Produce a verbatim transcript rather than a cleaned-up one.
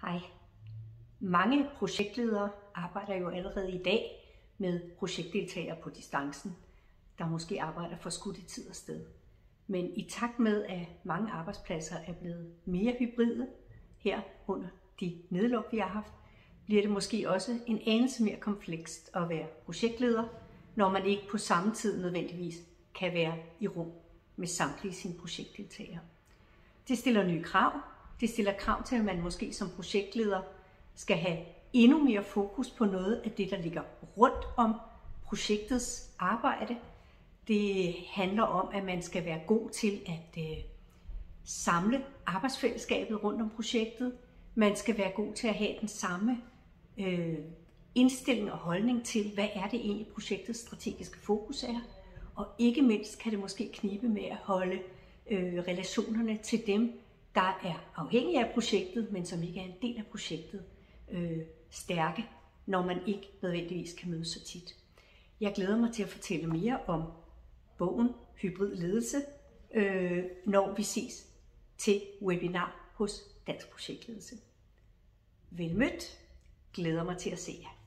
Hej. Mange projektledere arbejder jo allerede i dag med projektdeltagere på distancen, der måske arbejder for skudt i tid og sted. Men i takt med, at mange arbejdspladser er blevet mere hybride her under de nedluk, vi har haft, bliver det måske også en anelse mere komplekst at være projektleder, når man ikke på samme tid nødvendigvis kan være i rum med samtlige sine projektdeltagere. Det stiller nye krav. Det stiller krav til, at man måske som projektleder skal have endnu mere fokus på noget af det, der ligger rundt om projektets arbejde. Det handler om, at man skal være god til at øh, samle arbejdsfællesskabet rundt om projektet. Man skal være god til at have den samme øh, indstilling og holdning til, hvad er det egentlig projektets strategiske fokus er. Og ikke mindst kan det måske knibe med at holde øh, relationerne til dem, der er afhængige af projektet, men som ikke er en del af projektet, øh, stærke, når man ikke nødvendigvis kan mødes så tit. Jeg glæder mig til at fortælle mere om bogen Hybrid Ledelse, øh, når vi ses til webinar hos Dansk Projektledelse. Vel mødt. Glæder mig til at se jer.